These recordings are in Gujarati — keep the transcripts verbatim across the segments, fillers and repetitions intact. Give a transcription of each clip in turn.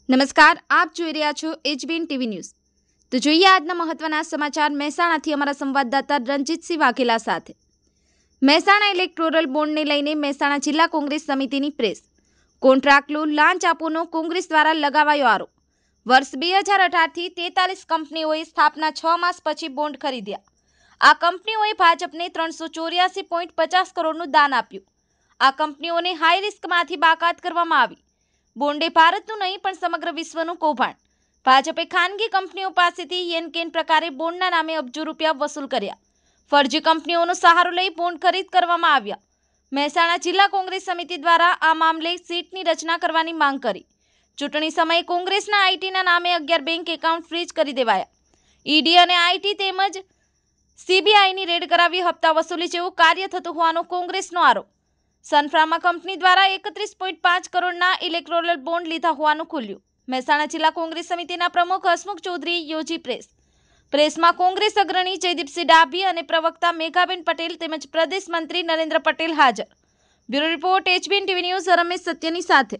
નમસ્કાર, આપ જોઈ રહ્યા છો એચબીએન ટીવી ન્યૂઝ। તો જોઈએ આજના મહત્વના સમાચાર મહેસાણાથી અમારા સંવાદદાતા રણજીતસિંહ વાઘેલા સાથે। મહેસાણા ઇલેક્ટોરલ બોન્ડને લઈને મહેસાણા જિલ્લા કોંગ્રેસ સમિતિની પ્રેસ। કોન્ટ્રાક્ટ લો લાંચ આપોનો કોંગ્રેસ દ્વારા લગાવાયો આરોપ। વર્ષ બે હજાર અઢારથી તેતાલીસ કંપનીઓએ સ્થાપના છ માસ પછી બોન્ડ ખરીદ્યા। આ કંપનીઓએ ભાજપને ત્રણસો ચોર્યાસી પોઈન્ટ પચાસ કરોડનું દાન આપ્યું। આ કંપનીઓને હાઈ રિસ્કમાંથી બાકાત કરવામાં આવી। બોન્ડે ભારતનું નહીં પણ સમગ્ર વિશ્વનું કૌભાંડ। ભાજપે ખાનગી કંપનીઓ પાસેથી યેન કેન પ્રકારે બોન્ડના નામે અબજો રૂપિયા વસૂલ કર્યા। ફરજી કંપનીઓનો સહારો લઈ બોન્ડ ખરીદ કરવામાં આવ્યા। મહેસાણા જિલ્લા કોંગ્રેસ સમિતિ દ્વારા આ મામલે સીટની રચના કરવાની માંગ કરી। ચૂંટણી સમયે કોંગ્રેસના આઈટીના નામે અગિયાર બેંક એકાઉન્ટ ફ્રીઝ કરી દેવાયા। ઈડી અને આઈટી તેમજ સીબીઆઈની રેડ કરાવી હપ્તા વસૂલી જેવું કાર્ય થતું હોવાનો કોંગ્રેસનો આરોપ। સનફાર્મા કંપની દ્વારા એકત્રીસ પોઈન્ટ પાંચ કરોડના ઇલેક્ટોરલ બોન્ડ લીધા હોવાનું ખુલ્યું। મહેસાણા જિલ્લા કોંગ્રેસ સમિતિના પ્રમુખ હસમુખ ચૌધરીએ યોજી પ્રેસ। પ્રેસમાં કોંગ્રેસ અગ્રણી જયદીપસિંહ ડાભી અને પ્રવક્તા મેઘાબેન પટેલ તેમજ પ્રદેશ મંત્રી નરેન્દ્ર પટેલ હાજર। Bureau report HBN TV news Ramesh સત્યની સાથે।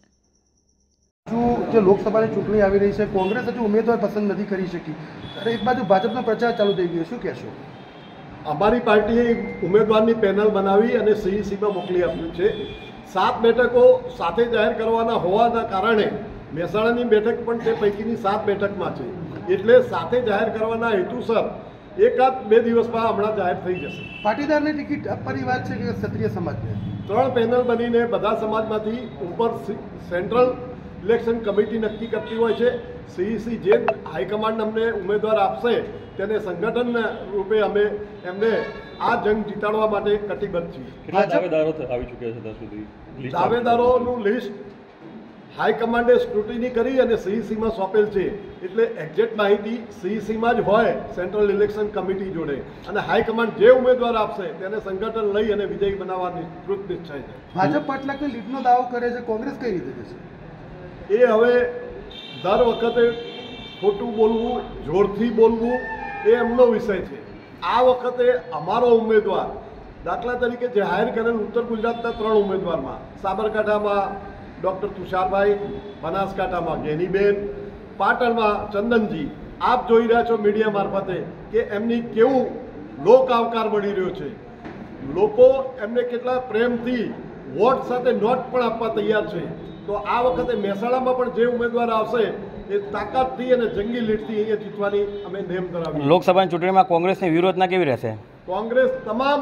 જે લોકસભાની ચૂંટણી આવી રહી છે, કોંગ્રેસ હજુ ઉમેદવાર પસંદ નથી કરી શકી અને એક બાજુ ભાજપનો પ્રચાર ચાલુ થઈ ગયો, શું કહેશો? અમારી પાર્ટીએ ઉમેદવારની પેનલ બનાવી અને સીઈસીમાં મોકલી આપ્યું છે। સાત બેઠકો સાથે જાહેર કરવાના હોવાના કારણે મહેસાણાની બેઠક પણ તે પૈકીની સાત બેઠકમાં છે, એટલે સાથે જાહેર કરવાના હેતુસર એકાદ બે દિવસમાં હમણાં જાહેર થઈ જશે। પાટીદારની ટિકિટ આપવાની વાત છે કે ક્ષત્રિય સમાજને? ત્રણ પેનલ બનીને બધા સમાજમાંથી ઉપર સેન્ટ્રલ ઇલેક્શન કમિટી નક્કી કરતી હોય છે। સીઈસી જે હાઈકમાન્ડ અમને ઉમેદવાર આપશે તેને સંગઠન રૂપે અમે એમને આ જંગ જીતાડવા માટે કટિબદ્ધ છીએ। કેટલા દાવેદારો આવી ચૂક્યા છે ત્યાં સુધી? દાવેદારોનું લિસ્ટ હાઈકમાન્ડે સ્ક્રુટિની કરી અને સીઈસીમાં સોંપેલ છે, એટલે એક્ઝેક્ટ માહિતી સીઈસીમાં જ હોય સેન્ટ્રલ ઇલેક્શન કમિટી જોડે, અને હાઈકમાન્ડ જે ઉમેદવાર આપશે તેને સંગઠન લઈ અને વિજયી બનાવવાની કૃત નિશ્ચય છે। ભાજપ પાંચ લાખની લીડનો દાવો કરે છે, કોંગ્રેસ કઈ રીતે દેશે? એ હવે દર વખતે ખોટું બોલવું, જોરથી બોલવું એ એમનો વિષય છે। આ વખતે અમારો ઉમેદવાર દાખલા તરીકે જાહેર કરેલ ઉત્તર ગુજરાતના ત્રણ ઉમેદવારમાં સાબરકાંઠામાં ડૉક્ટર તુષારભાઈ, બનાસકાંઠામાં ગેનીબેન, પાટણમાં ચંદનજી, આપ જોઈ રહ્યા છો મીડિયા મારફતે કે એમની કેવું લોક આવકાર મળી રહ્યો છે। લોકો એમને કેટલા પ્રેમથી વોટ સાથે નોટ પણ આપવા તૈયાર છે। તો આ વખતે મહેસાણામાં પણ જે ઉમેદવાર આવશે એ તાકાતથી અને જંગી લીડથી અહીંયા જીતવાની અમે નેમ ધરાવી। લોકસભાની ચૂંટણીમાં કોંગ્રેસની વ્યૂહરચના કેવી રહેશે? કોંગ્રેસ તમામ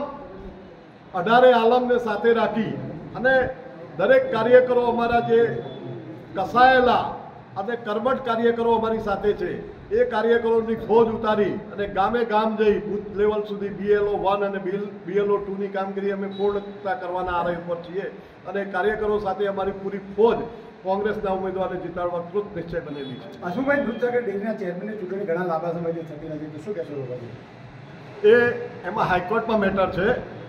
અઢારે આલમને સાથે રાખી અને દરેક કાર્યકરો અમારા જે કસાયેલા અને કર્મઠ કાર્યકરો અમારી સાથે છે એ કાર્યકરોની ફોજ ઉતારી અને ગામે ગામ જઈ બૂથ લેવલ સુધી બીએલઓ વન અને બીએલઓ ટુની કામગીરી અમે પૂર્ણતા કરવાના આરય ઉપર છીએ, અને કાર્યકરો સાથે અમારી પૂરી ફોજ કોંગ્રેસના ઉમેદવારને જીતાડવા કૃત નિશ્ચય બનેલી છે। અશુભાઈ દૂધસાગર ડેરીના ચેરમેનની ચૂંટણી ઘણા લાંબા સમયથી થતી નથી, તો શું કહેશો? એ એમાં હાઈકોર્ટમાં મેટર છે।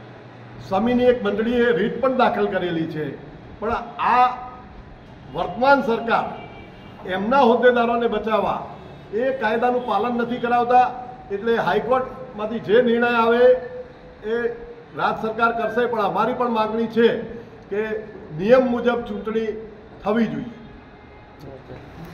સમીની એક મંડળીએ રીટ પણ દાખલ કરેલી છે, પણ આ વર્તમાન સરકાર એમના હોદ્દેદારોને બચાવવા એ કાયદાનું પાલન નથી કરાવતા, એટલે હાઈકોર્ટમાંથી જે નિર્ણય આવે એ રાજ સરકાર કરશે, પણ અમારી પણ માગણી છે કે નિયમ મુજબ ચૂંટણી થવી જોઈએ।